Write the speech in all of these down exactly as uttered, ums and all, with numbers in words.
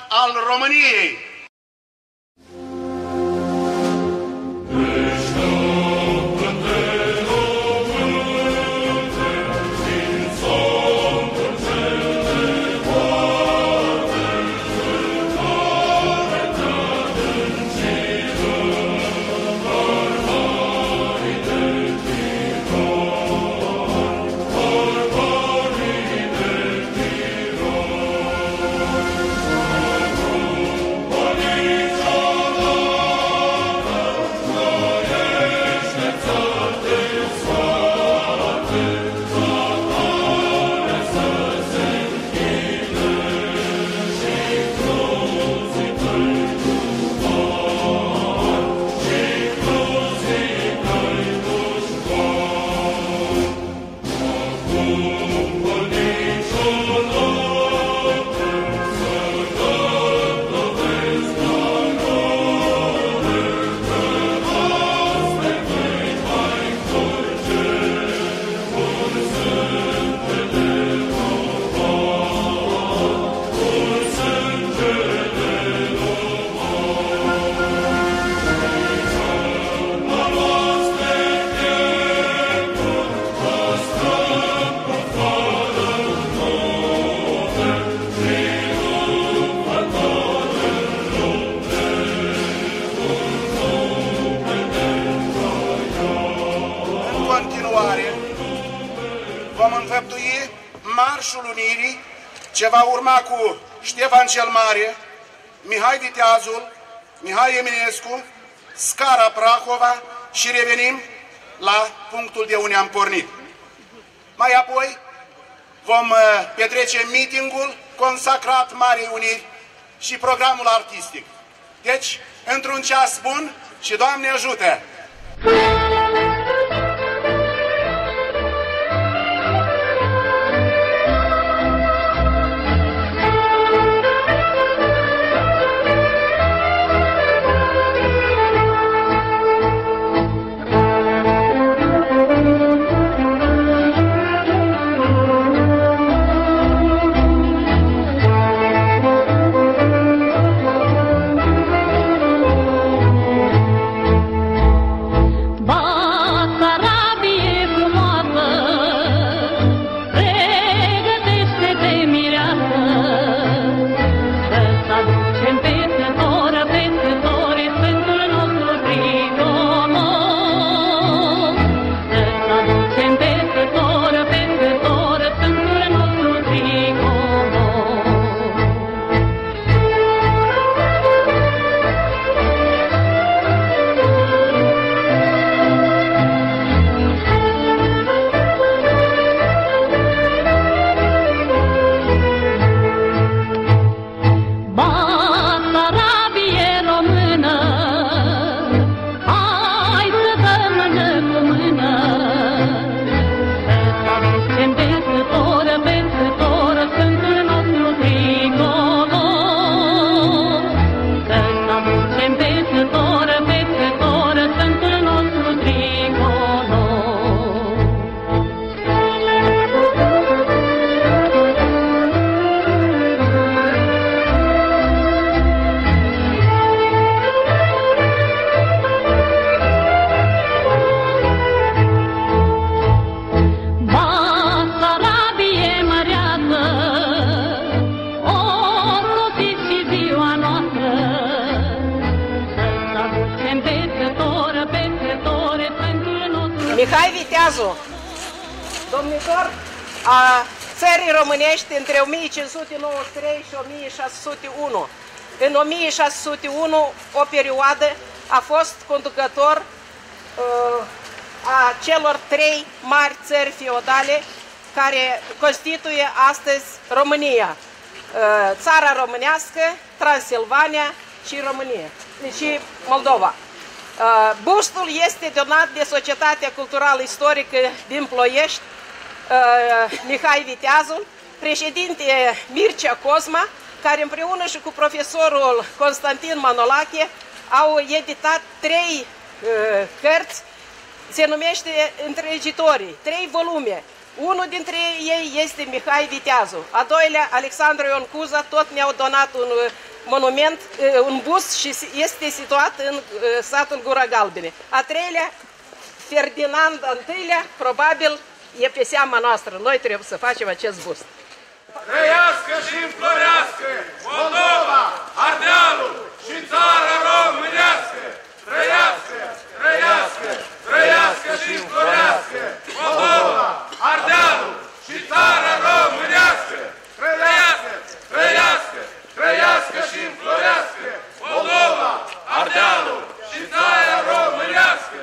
al României. Vom înfăptui Marșul Unirii, ce va urma cu Ștefan cel Mare, Mihai Viteazul, Mihai Eminescu, Scara Prahova și revenim la punctul de unde am pornit. Mai apoi vom petrece meetingul consacrat Marei Uniri și programul artistic. Deci, într-un ceas bun și Doamne ajută! Mihai Viteazu, domnitor a țării românești între o mie cinci sute nouăzeci și trei și o mie șase sute unu. În o mie șase sute unu, o perioadă, a fost conducător uh, a celor trei mari țări feudale care constituie astăzi România. Uh, țara românească, Transilvania și România, și Moldova. Uh, bustul este donat de Societatea Culturală Istorică din Ploiești, uh, Mihai Viteazul, președinte Mircea Cosma, care împreună și cu profesorul Constantin Manolache au editat trei uh, cărți, se numește Întregitorii, trei volume. Unul dintre ei este Mihai Viteazu, a doilea Alexandru Ion Cuza, tot ne-au donat un monument, un bust și este situat în satul Gura Galbene. A treilea, Ferdinand al întâilea, probabil e pe seama noastră. Noi trebuie să facem acest bust. Trăiască și înflorească Moldova, Ardealul și țara românească! Trăiască, trăiască, trăiască și înflorească Moldova, Ardealul și țara românească! Trăiască, trăiască, trăiască și înflorească Moldova, Ardealul și țara românească!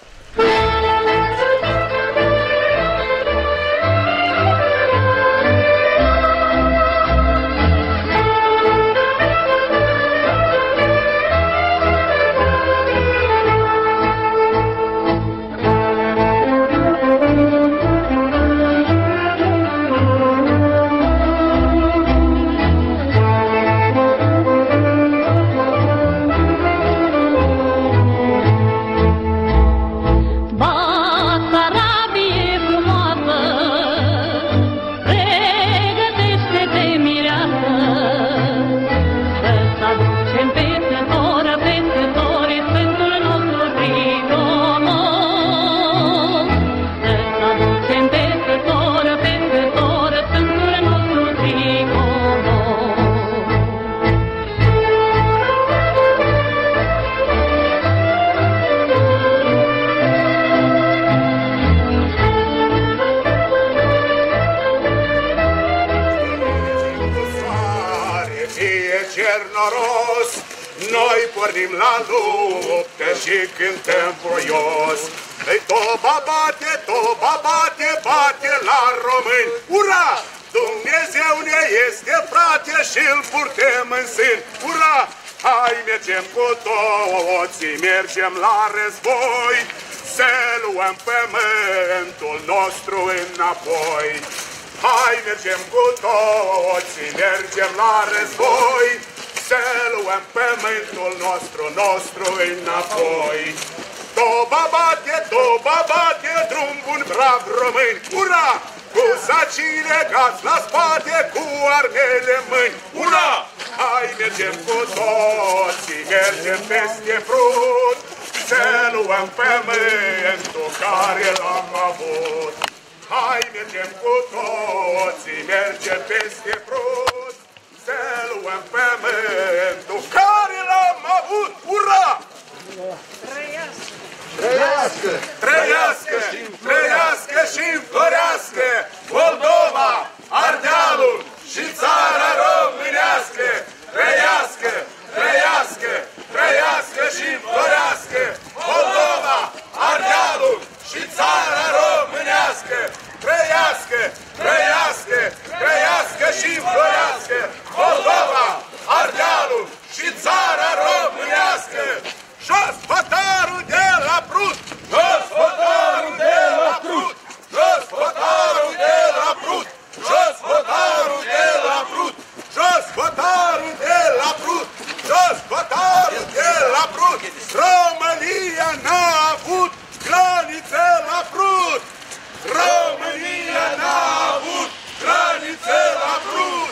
Noi pornim la luptă și cântăm voios. Îi toba bate, toba bate, bate la români. Ura! Dumnezeu ne este frate și îl purtem în sân. Ura! Hai mergem cu toții, mergem la război, să luăm pământul nostru înapoi. Hai mergem cu toții, mergem la război, să luăm pământul nostru, nostru înapoi. Toba bate, toba bate, drum bun, brav români, ura! Cu sacii legați la spate, cu armele în mâini, ura! Hai mergem cu toții, mergem peste frut, să luăm pământul care l-am avut. Hai mergem cu toții, mergem peste frut, să luăm pământul care l-am avut! Ura! Trăiască! Trăiască! Trăiască! Trăiască și înflorească Moldova, Ardealul și țara românească! Trăiască! Trăiască! Trăiască și înflorească Moldova, Ardealul și țara românească! Trăiască! Trăiască! Trăiască și înflorească Moldova, Ardealul și țara românească! Jos hotarul de la Prut! Jos hotarul de la Prut! Jos hotarul de la Prut! Jos hotarul de la Prut! Jos hotarul de la Prut! Jos hotarul de la Prut! România n-a avut granițe la Prut! România n-a avut granițe la Prut!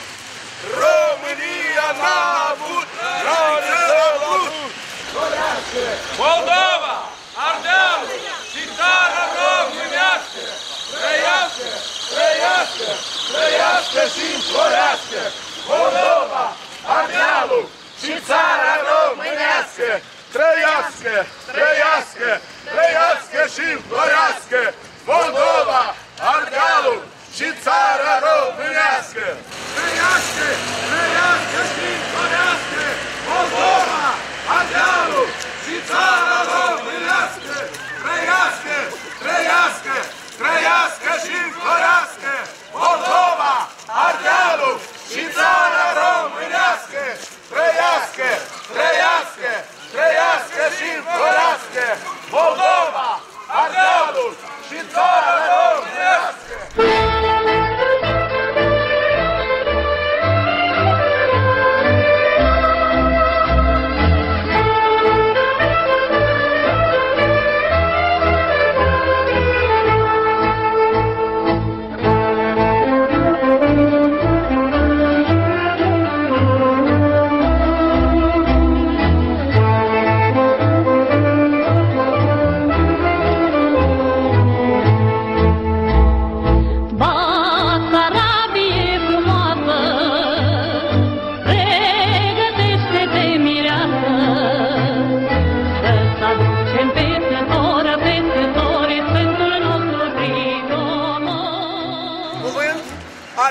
România n-a avut granițe la Prut! Moldova, Ardealul și țara românească! Trăiască, trăiască, trăiască și înflorească Moldova, Ardealul și țara românească! Trăiască, trăiască, trăiască și înflorească Moldova, Ardealul și țara românească! Trăiască, trăiască și înflorească Moldova, Ardealul și țara românească! Trăiască, trăiască, trăiască și înflorească Moldova, Ardealul și țara românească! Trăiască, trăiască, trăiască și înflorească Moldova!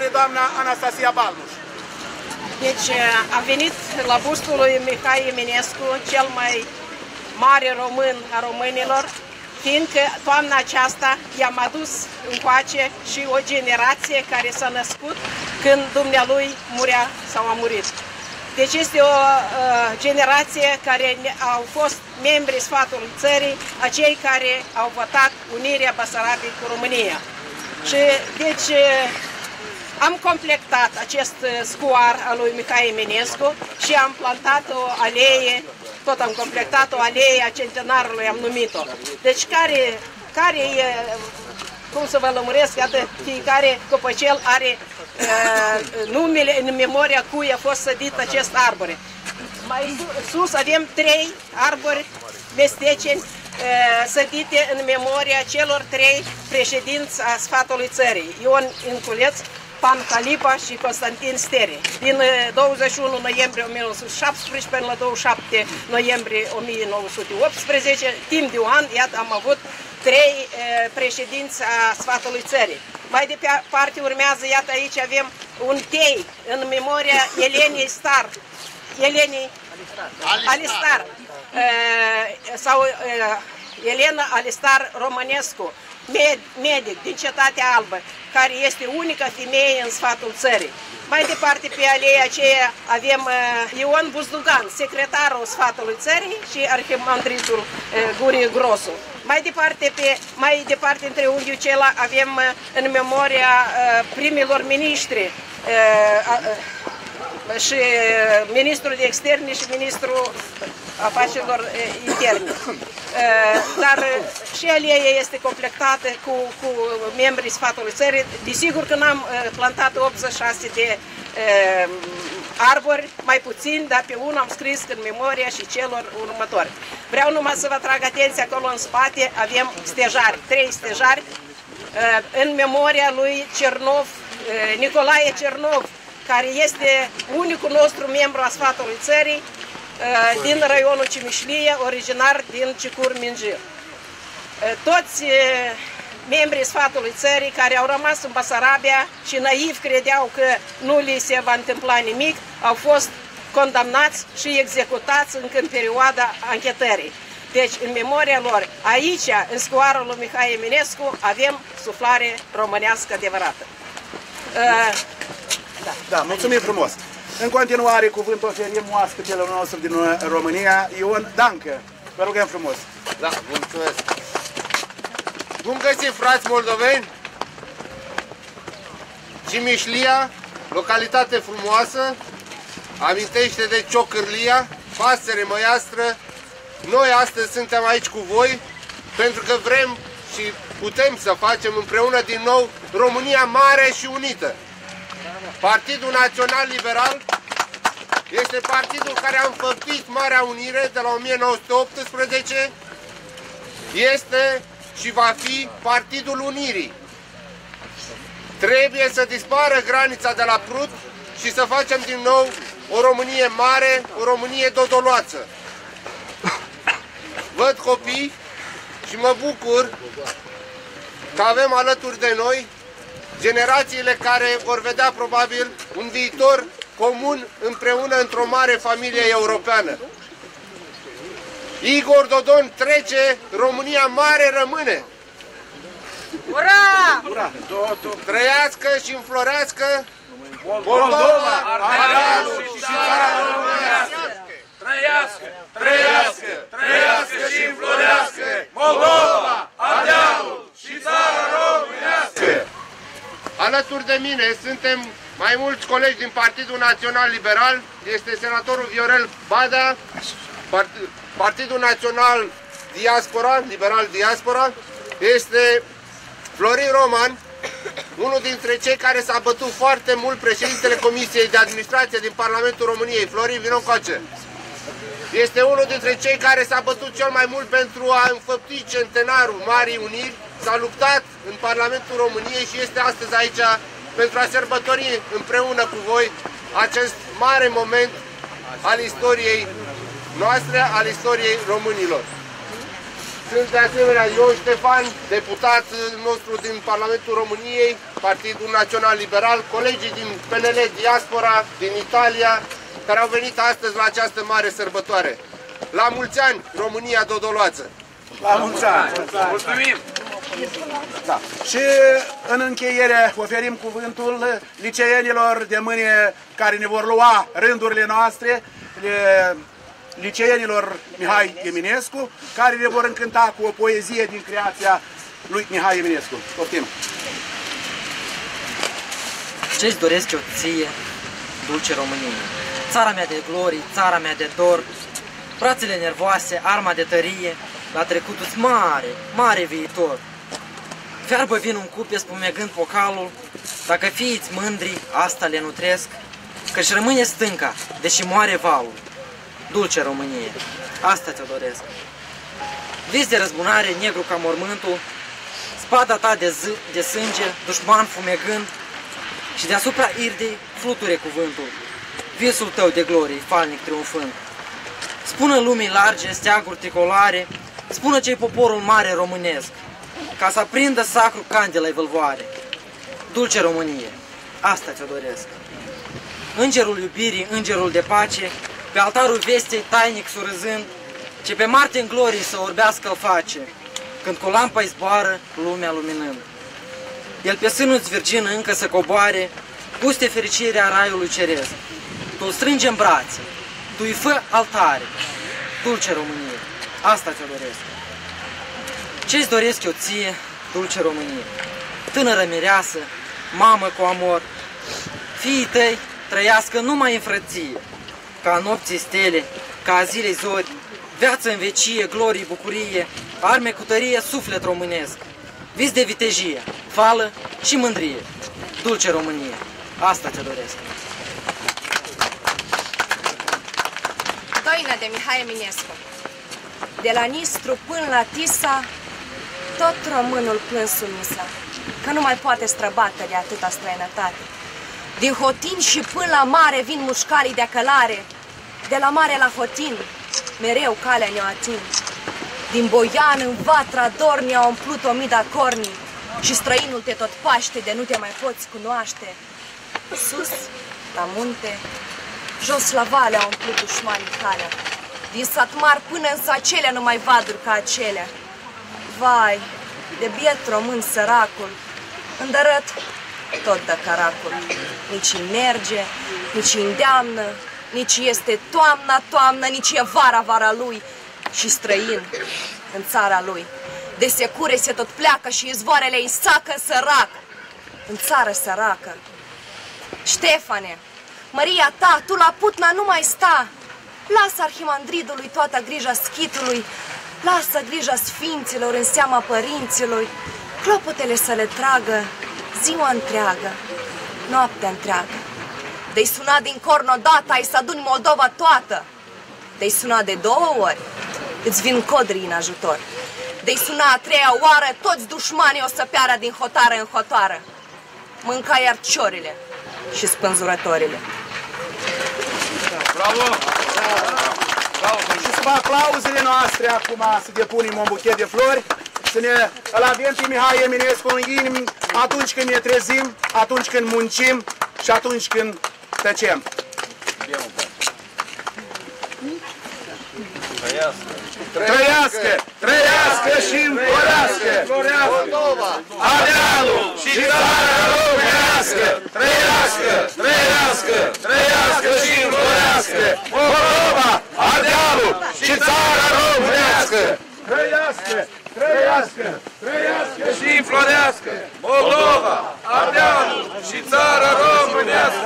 are doamna Anastasia Balmuș. Deci a venit la bustul lui Mihai Eminescu, cel mai mare român a românilor, fiindcă toamna aceasta i-am adus încoace și o generație care s-a născut când dumnealui murea sau a murit. Deci este o uh, generație care au fost membri Sfatului Țării, acei care au votat unirea Basarabiei cu România. Și deci am completat acest scuar al lui Mihai Eminescu și am plantat o alee, tot am completat o alee a centenarului, am numit-o. Deci care, care e, cum să vă lămuresc, iată, fiecare copăcel are uh, numele în memoria cui a fost sădit acest arbore. Mai sus avem trei arbori mesteceni uh, sădite în memoria celor trei președinți a Sfatului Țării, Ion Inculeț, Pan Calipa și Constantin Stere. Din douăzeci și unu noiembrie o mie nouă sute șaptesprezece până la douăzeci și șapte noiembrie o mie nouă sute optsprezece, timp de un an, iată, am avut trei e, președinți a Sfatului Țării. Mai departe urmează, iată, aici avem un tei în memoria Elenei Star, Elenei Alistar, Alistar e, sau e, Elena Alistar Romănescu, medic din Cetatea Albă, care este unica femeie în Sfatul Țării. Mai departe pe aleea aceea avem uh, Ion Buzdugan, secretarul Sfatului Țării și arhimandritul uh, Gurie Grosu. Mai departe, pe, mai departe între unghiul acela avem uh, în memoria uh, primilor miniștri uh, uh, și uh, ministrul de externe și ministrul afacerilor uh, interne. Uh, dar uh, și aleea este completată cu, cu membrii Sfatului Țării. Desigur că n-am uh, plantat optzeci și șase de uh, arbori, mai puțin, dar pe unul am scris în memoria și celor următori. Vreau numai să vă trag atenția, acolo în spate avem stejari, trei stejari, uh, în memoria lui Cernov, uh, Nicolae Cernov, care este unicul nostru membru a Sfatului Țării, din raionul Cimișlie, originar din Cicur Minjir. Toți membrii Sfatului Țării care au rămas în Basarabia și naiv credeau că nu li se va întâmpla nimic, au fost condamnați și executați încă în perioada anchetării. Deci, în memoria lor, aici, în scuarul lui Mihai Eminescu, avem suflare românească adevărată. Da, da, mulțumim frumos! În continuare, cuvântul oferim oaspetelor nostru din România, Ion Dancă. Vă rugăm frumos. Da, mulțumesc. Bun găsit, frați moldoveni! Cimișlia, localitate frumoasă, amintește de Ciocârlia, pasăre măiastră. Noi astăzi suntem aici cu voi pentru că vrem și putem să facem împreună din nou România mare și unită. Partidul Național Liberal este partidul care a înfăptuit Marea Unire de la o mie nouă sute optsprezece, este și va fi Partidul Unirii. Trebuie să dispară granița de la Prut și să facem din nou o Românie mare, o Românie dodoloață. Văd copii și mă bucur că avem alături de noi generațiile care vor vedea probabil un viitor comun împreună într-o mare familie europeană. Igor Dodon trece, România mare rămâne. Ura! Ura! Trăiască și înflorească Moldova, Ardealul și țara românească. Trăiască, trăiască, trăiască și înflorească Moldova, Ardealul și țara românească. Alături de mine suntem mai mulți colegi din Partidul Național Liberal, este senatorul Viorel Badea, Partidul Național Diaspora, Liberal Diaspora, este Florin Roman, unul dintre cei care s-a bătut foarte mult, președintele Comisiei de Administrație din Parlamentul României. Florin, vino încoace. Este unul dintre cei care s-a bătut cel mai mult pentru a înfăptui centenarul Marii Uniri, s-a luptat în Parlamentul României și este astăzi aici pentru a sărbători împreună cu voi acest mare moment al istoriei noastre, al istoriei românilor. Sunt de asemenea Ion Ștefan, deputat nostru din Parlamentul României, Partidul Național Liberal, colegii din P N L Diaspora, din Italia, care au venit astăzi la această mare sărbătoare. La mulți ani, România Dodoloață! La mulți ani! Mulțumim! Da. Și în încheiere oferim cuvântul liceenilor de mâine care ne vor lua rândurile noastre, liceenilor Mihai Eminescu, care ne vor încânta cu o poezie din creația lui Mihai Eminescu. Poftim! Ce-ți doresc eu ție, dulce Românie? Țara mea de glorii, țara mea de dor, brațele nervoase, arma de tărie, la trecutul-ți mare, mare viitor. Fiarbă vinul în cupe spumegând pocalul, dacă fiiți mândri, asta le nutresc, că-și rămâne stânca, deși moare valul. Dulce Românie, asta ți-o doresc. Vis de răzbunare, negru ca mormântul, spada ta de, z de sânge, dușman fumegând, și deasupra irdei fluture cuvântul, visul tău de glorie, falnic triumfând. Spună lumii large, steaguri tricolare, spună ce-i poporul mare românesc, ca să aprindă sacru candela-i vâlvoare. Dulce Românie, asta ți-o doresc. Îngerul iubirii, îngerul de pace, pe altarul vestei tainic surâzând, ce pe Marte în glorii să orbească-l face, când cu lampa-i zboară lumea luminând. El pe sânul-ți virgin încă să coboare, guste fericirea raiului ceresc. Tu-l strângi în brațe, tu-i fă altare. Dulce Românie, asta ți-o doresc. Ce-ți doresc eu ție, dulce Românie? Tânără mireasă, mamă cu amor, fiii tăi trăiască numai în frăție, ca nopții stele, ca a zilei zori, viață în vecie, glorie, bucurie, arme cu tărie, suflet românesc, vis de vitejie, fală și mândrie. Dulce Românie, asta ți-o doresc. Doina de Mihai Eminescu. De la Nistru până la Tisa, tot românul plânsul misa, că nu mai poate străbate de atâta străinătate. Din Hotin și până la mare vin mușcarii de călare, de la mare la Hotin, mereu calea ne-o ating. Din Boian în Vatra Dorni au umplut o mii de corni și străinul te tot paște de nu te mai poți cunoaște. Sus, la munte, jos la vale au umplut dușmanii calea. Din sat mari până în Sacelea nu mai vaduri ca acelea. Vai, de biet român săracul, îndărăt tot de caracul. Nici merge, nici îndeamnă, nici este toamna, toamnă, nici e vara, vara lui. Și străin în țara lui, de secure se tot pleacă și izvoarele îi sacă sărac. În țară săracă. Ștefane, Maria ta, tu la putna nu mai sta. Lasă arhimandridului toată grija schitului, lasă grija sfinților în seama părinților, clopotele să le tragă ziua întreagă, noaptea întreagă. De-i suna din corn odată, ai să aduni Moldova toată. De-i suna de două ori, îți vin codrii în ajutor. De-i suna a treia oară, toți dușmanii o să piară din hotară în hotară. Mânca iar ciorile și spânzurătorile. Bravo! Bravo! Și sub aplauzele noastre acum să depunem un buchet de flori, să ne îl avem pe Mihai Eminescu în inimi atunci când ne trezim, atunci când muncim și atunci când tăcem. Trăiască! Trăiască! Trăiască și înflorească! Moldova! Ardealul și țara românească! Trăiască! Trăiască! Trăiască și înflorească! Moldova! Ardealul și țara românească! Trăiască! Trăiască! Trăiască și înflorească! Moldova! Ardealul și țara românească!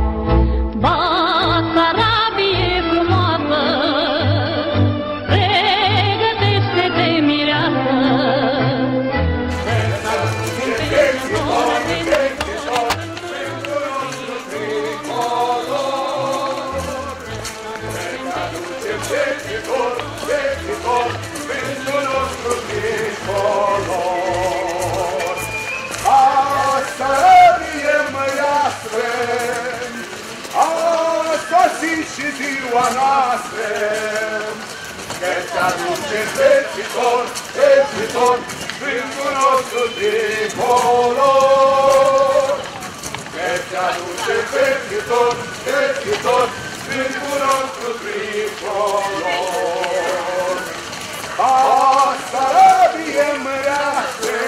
Basarabie frumoasă, ziua noastră, că ți-aduce fericitor, fericitor, Sfântul nostru tricolor. Că ți-aduce fericitor, fericitor, Sfântul nostru tricolor. Basarabie mărească,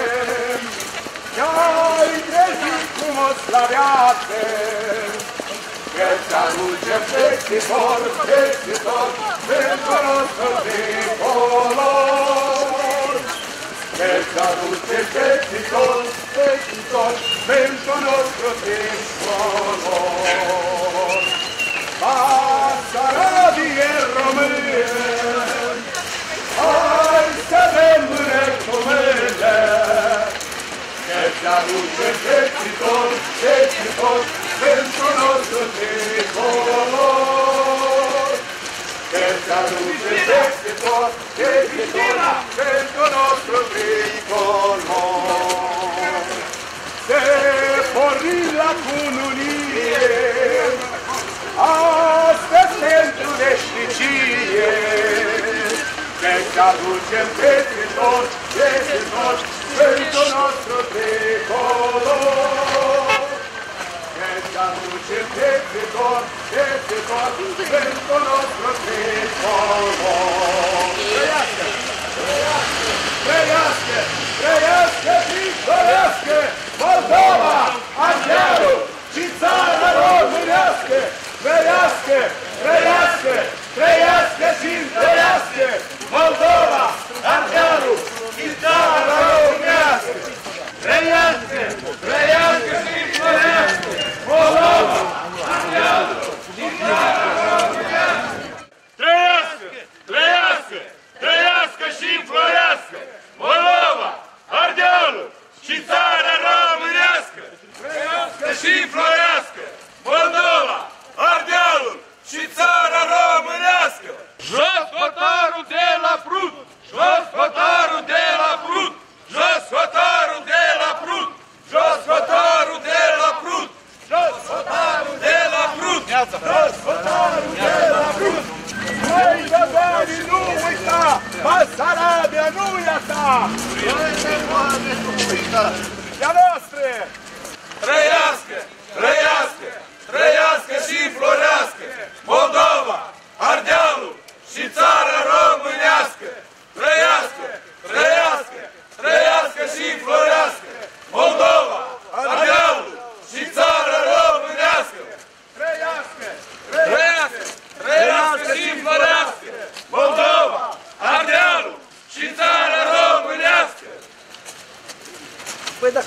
i-ai trezit frumos la viață, că ți-aduce fericitor, fericitor, Sfântul nostru tricolor. Că ți-aduce fericitor, fericitor, Sfântul nostru tricolor. Basarabie română, hai să rămâne cu mâine, că ți-aduce fericitor, fericitor, Sfântul nostru tricolor. Că ți-aduce fericitor, fericitor, Sfântul nostru tricolor. Se porni la cununie, astăzi pentru veșnicie, că ți-aducem fericitor, fericitor, Sfântul nostru tricolor. Că ți-aducem fericitor, fericitor, Sfântul nostru tricolor. Trăiască! Trăiască! Trăiască și dorească Moldova, Ardealul și țara românească! Trăiască! Trăiască! Trăiască și trăiască Moldova, Ardealul și țara românească! Trăiască! Trăiască și trăiască Moldova, Ardealul și țara românească! Trăiască! Trăiască! Trăiască și înflorească Moldova, Ardealul și țara românească! Trăiască și înflorească Moldova, Ardealul și țara românească! Jos hotarul de la Prut! Jos hotarul de la Prut! Jos hotarul de la Prut! Jos hotarul de la Prut! Jos hotarul de la Prut! Jos hotarul de la Prut! Măi, Dădării, nu uita! Basarabia nu e a ta! E a noastră! Trăiască! Trăiască! Trăiască și înflorească Moldova, Ardealul și țara românească! Trăiască! Trăiască! Trăiască și înflorească Moldova, Ardealul și țara românească! Trăiască! Trăiască! Trăiască și înflorească Moldova, Ardealul și țara românească! Păi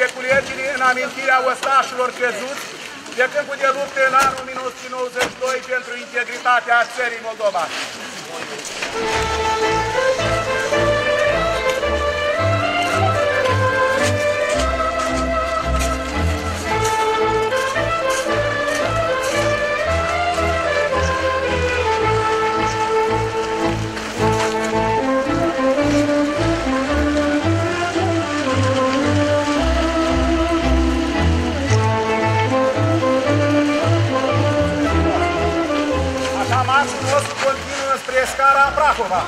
culegere în amintirea ostașilor căzuți de câmpul de lupte în anul o mie nouă sute nouăzeci și doi pentru integritatea țării Moldova. Marșul nostru continuă spre scara Prahova.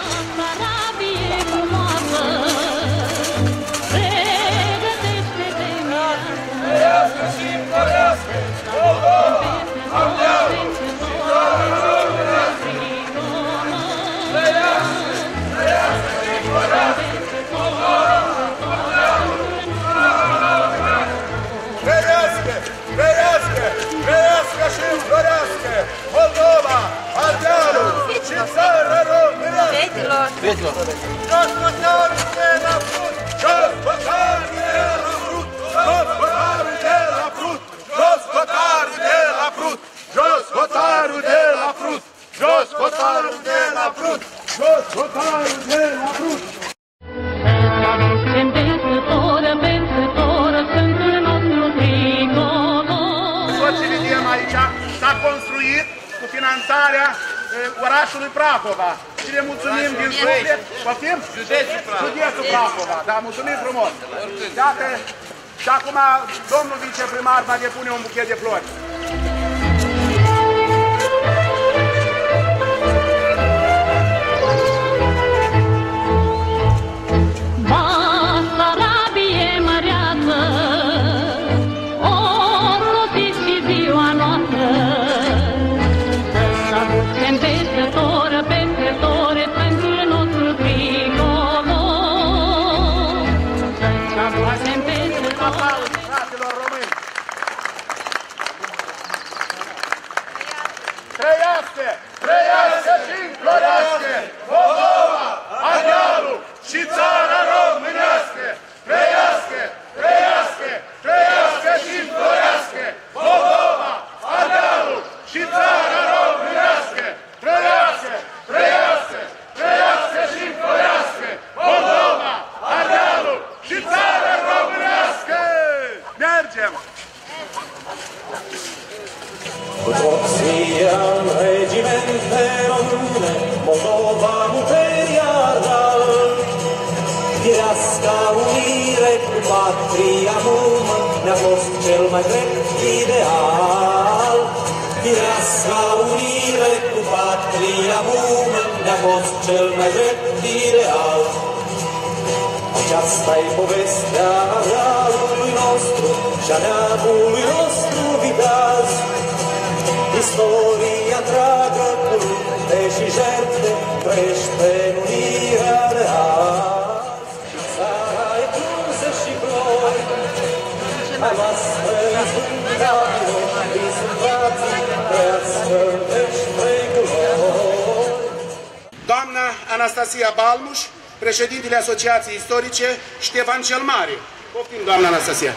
Trăiască și înflorească Moldova, Ardealul și țara românească! Trăiască, trăiască și înflorească Moldova, Ardealul și țara românească! Trăiască, trăiască, trăiască și înflorească Moldova, Ardealul și țara românească! Veților! Jos bătarul de la frut! Jos bătarul de la frut! Jos bătarul de la frut! Jos bătarul de la frut! Jos bătarul de la frut! Jos bătarul de la frut! Jos bătarul de la frut! Soțilidiem aici s-a construit cu finanțarea orașului Prahova și le mulțumim din suflet. Poftim? Județul Prahova. Da, mulțumim frumos. Iată, și acum domnul viceprimar va depune un buchet de flori. Basarabie măreață, o sosit și ziua noastră, să aducem peste toră, peste tore, sfântul nostru tricolor, să aducem peste toră. Fraților români! Trăiască! Trăiască și înflorească Moldova, Ardealul și țara românească! Trăiască! Trăiască! Trăiască și înflorească Moldova, Ardealul și țara românească! Trăiască! Trăiască! Trăiască și înflorească Moldova, Ardealul și țara românească! Mergem! Cu toții în regimente române, Moldova imperială, firească unire cu patria română ne-a fost cel mai drept ideal. Firească unire cu patria română ne-a fost cel mai drept ideal. Aceasta-i povestea Ardealului nostru și-a neamului nostru viteaz. Istoria întreagă cu lupte și jertfe crește în unirea de azi. Și țara e frunză și glori, a noastră izbundabilor, sunt frații, trăiască vește culori. Doamna Anastasia Balmuș, președintele Asociației Istorice Ștefan cel Mare. Poftim, doamna Anastasia.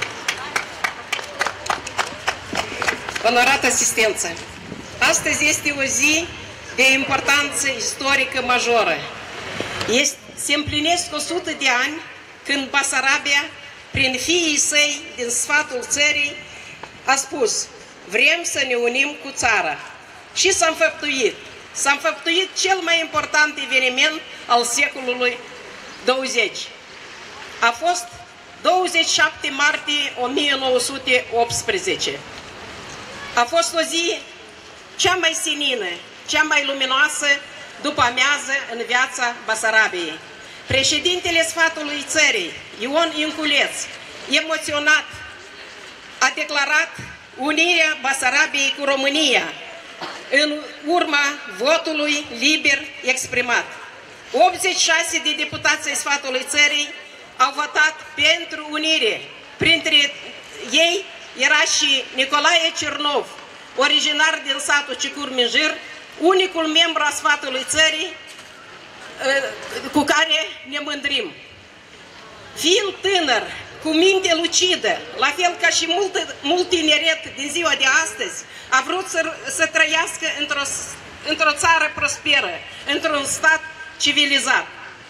Onorată asistență, astăzi este o zi de importanță istorică majoră. Este, se împlinesc o sută de ani când Basarabia, prin fiii săi din sfatul țării, a spus: vrem să ne unim cu țara. Și s-a înfăptuit. S-a înfăptuit cel mai important eveniment al secolului douăzeci. A fost douăzeci și șapte martie o mie nouă sute optsprezece. A fost o zi cea mai senină, cea mai luminoasă după amiază în viața Basarabiei. Președintele sfatului țării, Ion Inculeț, emoționat, a declarat unirea Basarabiei cu România în urma votului liber exprimat. optzeci și șase de deputați ai sfatului țării au votat pentru unire. Printre ei era și Nicolae Cernov, originar din satul Cicur-Minjir, unicul membru a sfatului țării cu care ne mândrim. Fiind tânăr, cu minte lucidă, la fel ca și mult, mult tineret din ziua de astăzi, a vrut să, să trăiască într-o într-o țară prosperă, într-un stat civilizat.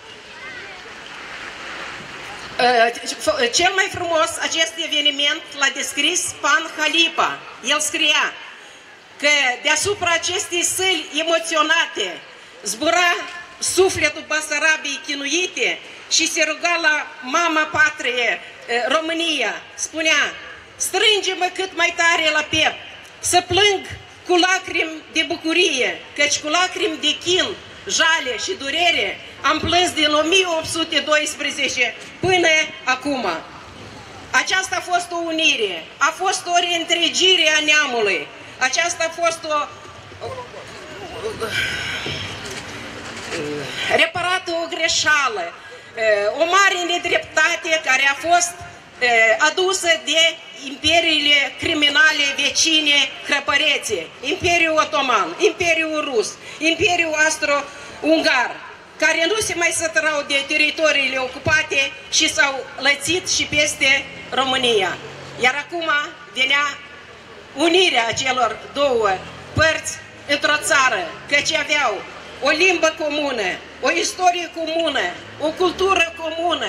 Cel mai frumos acest eveniment l-a descris Pan Halipa. El scria că deasupra acestei săli emoționate zbura sufletul Basarabiei chinuite și se ruga la mama patrie, România. Spunea: strânge-mă cât mai tare la piept, să plâng cu lacrimi de bucurie, căci cu lacrimi de chin, jale și durere am plâns din o mie opt sute doisprezece până acum. Aceasta a fost o unire, a fost o reîntregire a neamului, aceasta a fost o, o, o reparată o greșeală, o mare nedreptate care a fost adusă de imperiile criminale vecine hrăpărețe, Imperiul Otoman, Imperiul Rus, Imperiul Austro-Ungar, care nu se mai sătărau de teritoriile ocupate și s-au lățit și peste România. Iar acum venea unirea acelor două părți într-o țară, căci aveau o limbă comună, o istorie comună, o cultură comună,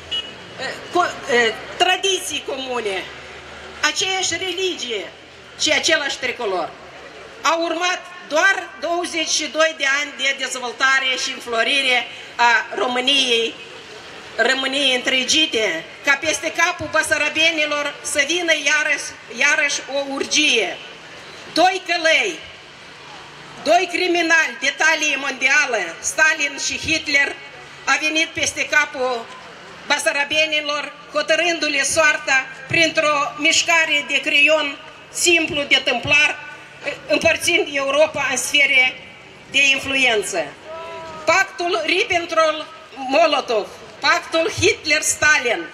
tradiții comune, aceeași religie și același tricolor. Au urmat doar douăzeci și doi de ani de dezvoltare și înflorire a României, României întregite, ca peste capul basarabenilor să vină iarăși, iarăși o urgie. Doi călăi, doi criminali de talie mondială, Stalin și Hitler, a venit peste capul basarabenilor, hotărându-le soarta printr-o mișcare de creion simplu de tâmplar, împărțind Europa în sfere de influență. Pactul Ribbentrop-Molotov, pactul Hitler-Stalin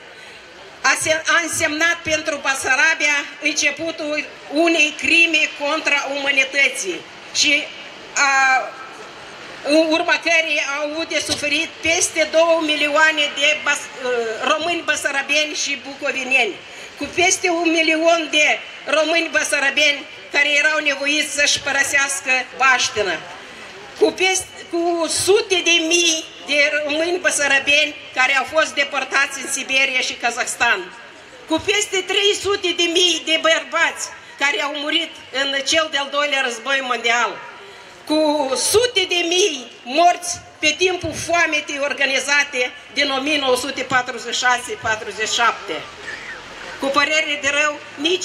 a însemnat pentru Basarabia începutul unei crime contra umanității și a în urma căreia au avut de suferit peste două milioane de bas, români basarabeni și bucovineni, cu peste un milion de români basarabeni care erau nevoiți să-și părăsească baștină, cu, peste, cu sute de mii de români basarabeni care au fost deportați în Siberia și Kazakhstan, cu peste trei sute de mii de bărbați care au murit în cel de-al doilea război mondial, cu sute de mii morți pe timpul foametei organizate din o mie nouă sute patruzeci și șase patruzeci și șapte. Cu părere de rău, nici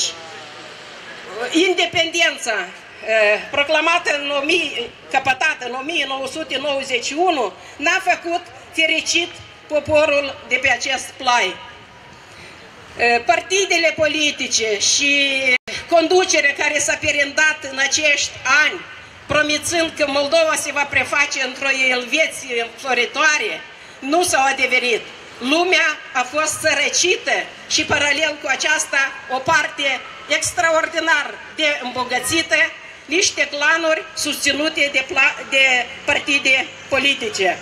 independența proclamată în o mie, căpătată în o mie nouă sute nouăzeci și unu n-a făcut fericit poporul de pe acest plai. Partidele politice și conducerea care s-a perendat în acești ani, promițând că Moldova se va preface într-o Elveție înfloritoare, nu s-au adeverit. Lumea a fost sărăcită și paralel cu aceasta o parte extraordinar de îmbogățită, niște clanuri susținute de, de partide politice.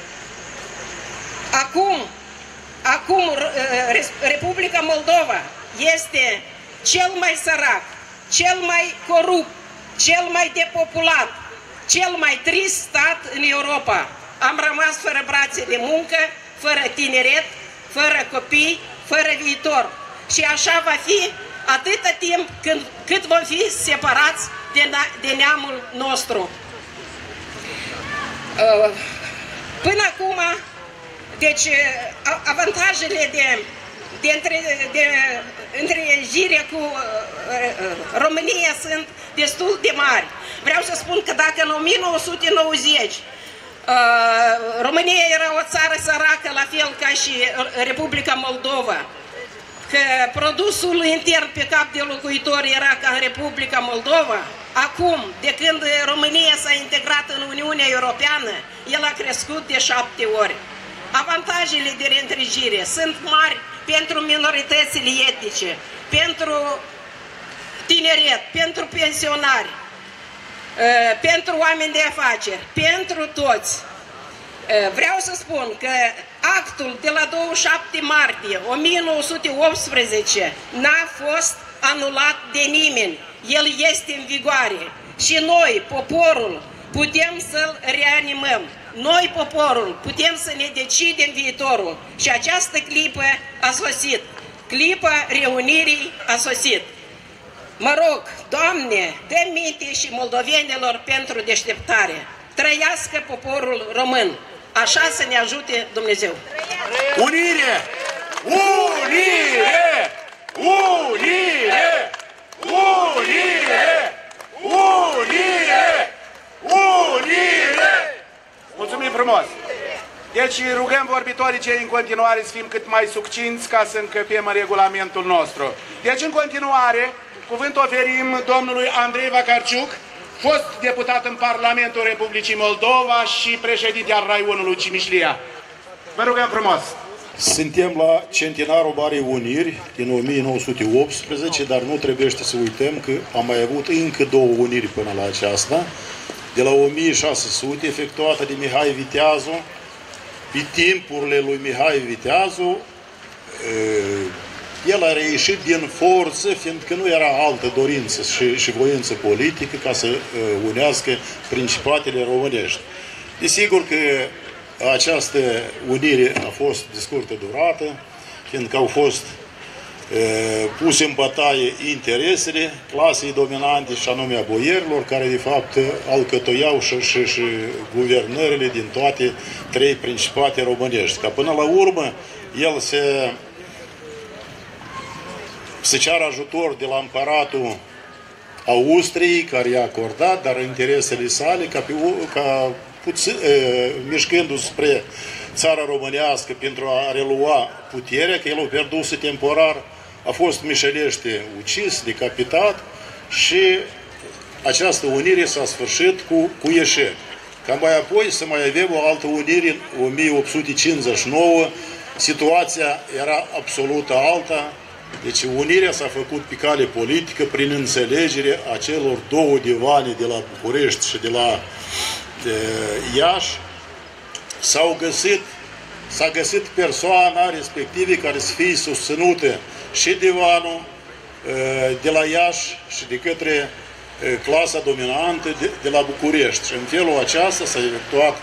Acum, acum Republica Moldova este cel mai sărac, cel mai corupt, cel mai depopulat, cel mai trist stat în Europa. Am rămas fără brațe de muncă, fără tineret, fără copii, fără viitor. Și așa va fi atâta timp când, cât vom fi separați de, de neamul nostru. Până acum, deci avantajele de, de, între, de întregire cu România sunt destul de mari. Vreau să spun că dacă în o mie nouă sute nouăzeci România era o țară săracă, la fel ca și Republica Moldova, că produsul intern pe cap de locuitor era ca în Republica Moldova, acum, de când România s-a integrat în Uniunea Europeană, el a crescut de șapte ori. Avantajele de reîntregire sunt mari pentru minoritățile etnice, pentru tineret, pentru pensionari, pentru oameni de afaceri, pentru toți. Vreau să spun că Actul de la douăzeci și șapte martie o mie nouă sute optsprezece n-a fost anulat de nimeni. El este în vigoare și noi, poporul, putem să-l reanimăm. Noi, poporul, putem să ne decidem viitorul și această clipă a sosit. Clipa reunirii a sosit. Mă rog, Doamne, dă minte și moldovenilor pentru deșteptare. Trăiască poporul român. Așa să ne ajute Dumnezeu. Unire! Unire! Unire! Unire! Unire! Unire! Mulțumim frumos! Deci rugăm vorbitorii cei în continuare să fim cât mai succinți ca să încăpem în regulamentul nostru. Deci în continuare, cuvântul oferim domnului Andrei Vacarciuc, fost deputat în Parlamentul Republicii Moldova și președinte al Raionului Cimișlia. Vă rugăm frumos! Suntem la centenarul Marei Uniri din o mie nouă sute optsprezece, dar nu trebuie să uităm că am mai avut încă două uniri până la aceasta, de la o mie șase sute, efectuată de Mihai Viteazu. Pe timpurile lui Mihai Viteazu, el a reieșit din forță, fiindcă nu era altă dorință și, și voință politică ca să unească principatele românești. Desigur că această unire a fost de scurtă durată, fiindcă au fost e, puse în bătaie interesele clasei dominante și anume a boierilor, care de fapt alcătuiau și, și, și guvernările din toate trei principate românești. Ca până la urmă el se, se ceară ajutor de la împăratul Austriei, care i-a acordat, dar interesele sale, ca, pe, ca puțin, e, mișcându-se spre țara românească pentru a relua puterea, că el o pierduse temporar, a fost mișelește ucis, decapitat și această unire s-a sfârșit cu, cu eșec. Ca mai apoi să mai avem o altă unire în o mie opt sute cincizeci și nouă, situația era absolut alta, deci unirea s-a făcut pe cale politică prin înțelegere a celor două divane de la București și de la de Iași. S-au găsit, s-a găsit persoana respectivă care să fie susținută și divanul de la Iași și de către clasa dominantă de, de la București. Și în felul acesta s-a efectuat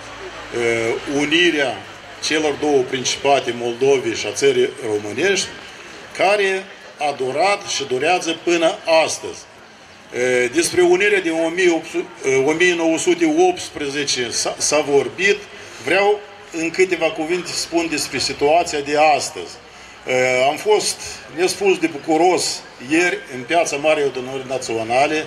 unirea celor două principate, Moldovei și a țării românești, care a durat și durează până astăzi. Despre unirea din o mie nouă sute optsprezece s-a vorbit. Vreau în câteva cuvinte să spun despre situația de astăzi. Am fost nespus de bucuros ieri în Piața Marei Adunări Naționale.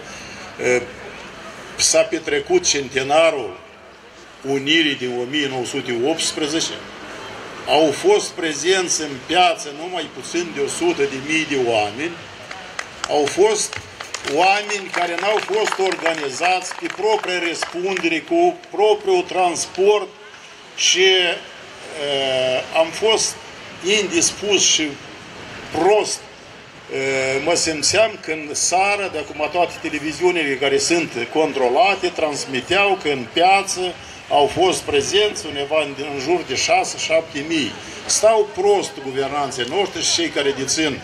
S-a petrecut centenarul unirii din o mie nouă sute optsprezece. Au fost prezenți în piață numai puțin de o sută de mii de oameni. Au fost oameni care n-au fost organizați pe proprie răspundere, cu propriul transport și uh, am fost indispus și prost. Uh, mă simțeam când seara, de acum toate televiziunile care sunt controlate, transmiteau că în piață au fost prezenți undeva în jur de șase șapte mii. Stau prost guvernanții noștri și cei care dețin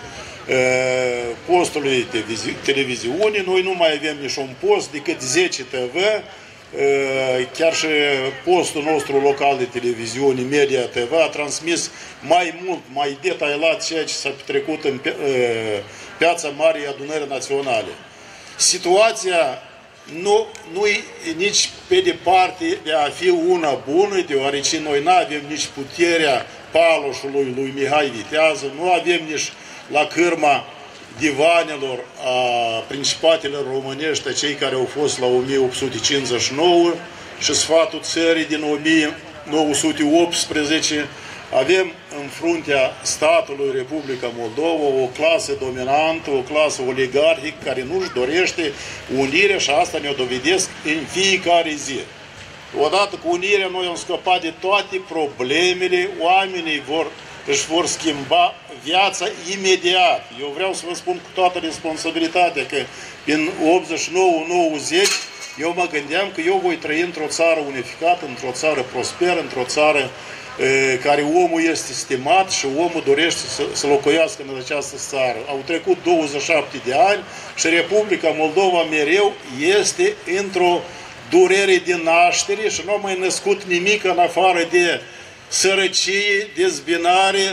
postului televiziunii. Noi nu mai avem niciun post decât zece T V, chiar și postul nostru local de televiziune, Media T V, a transmis mai mult, mai detailat ceea ce s-a petrecut în Piața Marii Adunări Naționale. Situația nu, nu e nici pe departe de a fi una bună, deoarece noi nu avem nici puterea paloșului lui Mihai Viteazu, nu avem nici la cârma divanelor a principatelor românești, a cei care au fost la o mie opt sute cincizeci și nouă și sfatul țării din o mie nouă sute optsprezece. Avem în fruntea statului Republica Moldova o clasă dominantă, o clasă oligarhică care nu-și dorește unirea și asta ne-o dovedesc în fiecare zi. Odată cu unirea noi am scăpat de toate problemele, oamenii vor, își vor schimba viața imediat. Eu vreau să vă spun cu toată responsabilitatea că în optzeci și nouă nouăzeci eu mă gândeam că eu voi trăi într-o țară unificată, într-o țară prosperă, într-o țară care omul este stimat și omul dorește să, să locuiască în această țară. Au trecut douăzeci și șapte de ani și Republica Moldova mereu este într-o durere de naștere și nu a mai născut nimic în afară de sărăcie, dezbinare,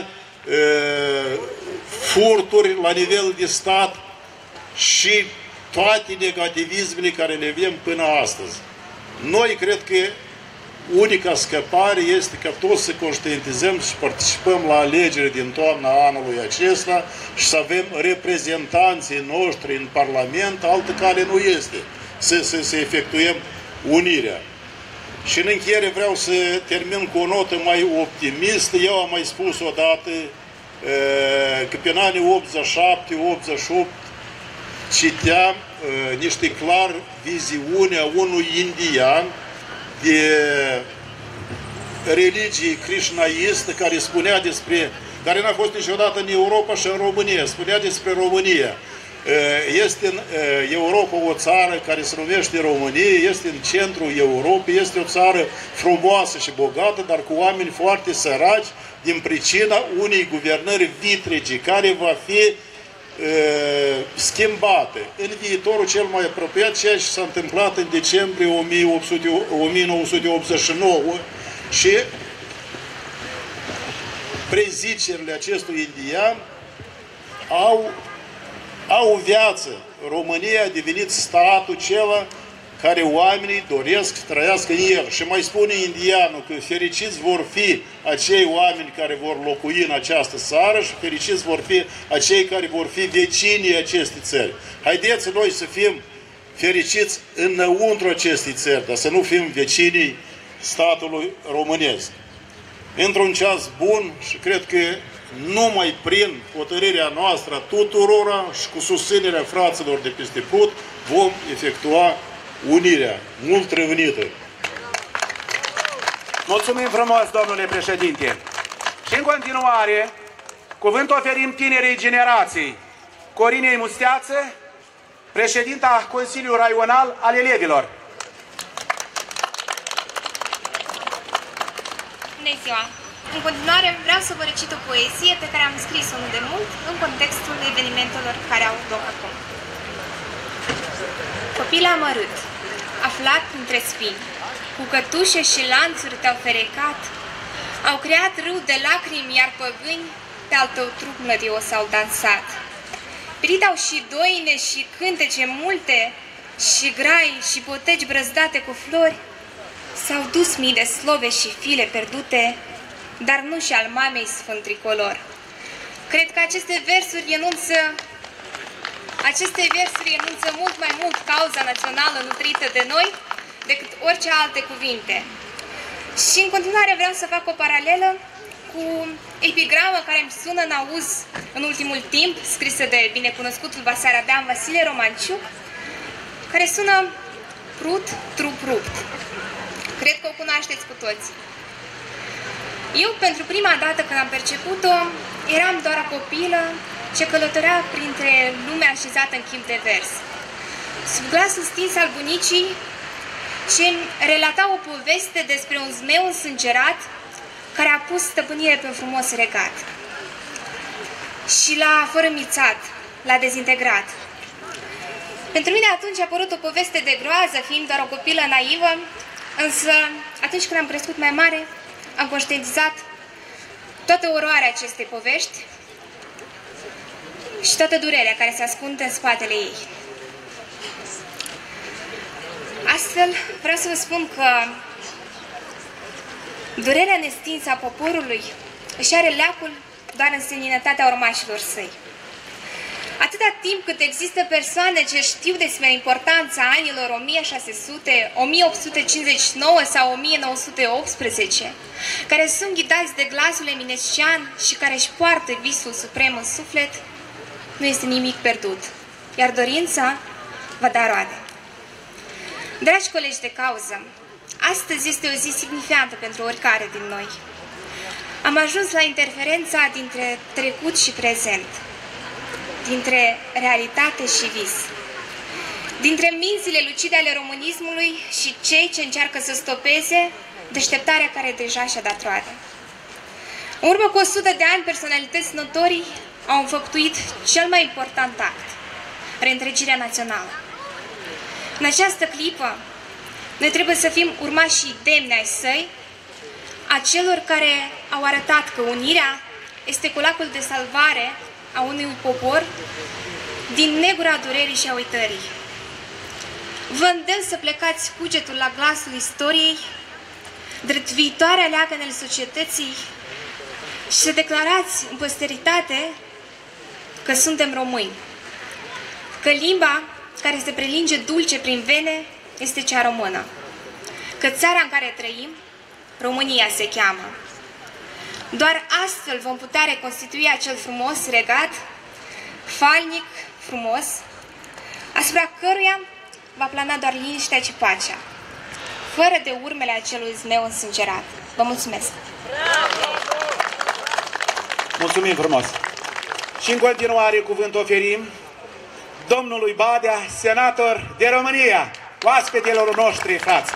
furturi la nivel de stat și toate negativismele care le avem până astăzi. Noi cred că unica scăpare este ca toți să conștientizăm și participăm la alegeri din toamna anului acesta și să avem reprezentanții noștri în Parlament, altă cale nu este, să, să, să efectuăm unirea. Și în încheiere vreau să termin cu o notă mai optimistă. Eu am mai spus odată că pe anii optzeci și șapte optzeci și opt citeam niște clar viziunea unui indian de religie krishnaistă care spunea despre, care n-a fost niciodată în Europa și în România, spunea despre România. Este în Europa o țară care se numește România, este în centrul Europei, este o țară frumoasă și bogată, dar cu oameni foarte săraci din pricina unei guvernări vitregi care va fi schimbate în viitorul cel mai apropiat, ceea ce s-a întâmplat în decembrie o mie nouă sute optzeci și nouă și prezicerile acestui indian au, au viață. România a devenit statul cel care oamenii doresc să trăiască în el. Și mai spune indianul că fericiți vor fi acei oameni care vor locui în această țară și fericiți vor fi acei care vor fi vecinii acestei țări. Haideți noi să fim fericiți înăuntru acestei țări, dar să nu fim vecinii statului românesc. Într-un ceas bun și cred că numai prin hotărârea noastră a tuturora și cu susținerea fraților de peste Prut vom efectua unirea. Mult revenită! Mulțumim frumos, domnule președinte! Și în continuare, cuvânt oferim tinerei generații, Corinei Musteață, președinta Consiliului Raional al Elevilor. Bună ziua! În continuare vreau să vă recit o poezie pe care am scris-o nu de mult în contextul evenimentelor care au loc acum. Copil amărât, aflat între spini, cu cătușe și lanțuri te-au ferecat, au creat râu de lacrimi, iar păgâni pe-al tău trup mlădios au dansat. Piritau și doine și cântece multe, și grai și botegi brăzdate cu flori, s-au dus mii de slove și file pierdute, dar nu și al mamei sfânt tricolor. Cred că aceste versuri enunță Aceste versuri enunță mult mai mult cauza națională nutrită de noi decât orice alte cuvinte. Și în continuare vreau să fac o paralelă cu epigramă care îmi sună în auz în ultimul timp, scrisă de binecunoscutul basarabean Vasile Romanciuc, care sună Prut, trup rupt. Cred că o cunoașteți cu toți. Eu, pentru prima dată când am perceput-o, eram doar o copilă ce călătorea printre lumea așezată în chip de vers. Sub glasul stins al bunicii, ce relata o poveste despre un zmeu însângerat care a pus stăpânire pe un frumos regat. Și l-a fărâmițat, l-a dezintegrat. Pentru mine atunci a părut o poveste de groază, fiind doar o copilă naivă, însă atunci când am crescut mai mare, am conștientizat toată oroarea acestei povești și toată durerea care se ascunde în spatele ei. Astfel, vreau să vă spun că durerea nestinsă a poporului își are leacul doar în seninătatea urmașilor săi. Atâta timp cât există persoane ce știu despre importanța anilor o mie șase sute, o mie opt sute cincizeci și nouă sau o mie nouă sute optsprezece, care sunt ghidați de glasul eminescian și care își poartă visul suprem în suflet, nu este nimic pierdut, iar dorința va da roade. Dragi colegi de cauză, astăzi este o zi significantă pentru oricare din noi. Am ajuns la interferența dintre trecut și prezent, dintre realitate și vis, dintre mințile lucide ale românismului și cei ce încearcă să stopeze deșteptarea care deja și-a dat roade. În urmă cu o sută de ani, personalități notorii au înfăptuit cel mai important act, reîntregirea națională. În această clipă, noi trebuie să fim urmașii demni ai săi, a celor care au arătat că unirea este colacul de salvare a unui popor din negura durerii și a uitării. Vă îndemn să plecați cugetul la glasul istoriei, drept viitoarea leagănele societății și să declarați în posteritate că suntem români, că limba care se prelinge dulce prin vene este cea română, că țara în care trăim, România se cheamă. Doar astfel vom putea reconstitui acel frumos regat, falnic, frumos, asupra căruia va plana doar liniștea și pacea, fără de urmele acelui zmeu însângerat. Vă mulțumesc! Mulțumim frumos! Și în continuare cuvânt oferim domnului Badea, senator de România, oaspetelor noștri, frați.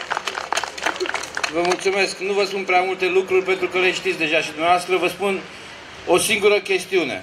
Vă mulțumesc. Nu vă spun prea multe lucruri pentru că le știți deja și dumneavoastră. Vă spun o singură chestiune.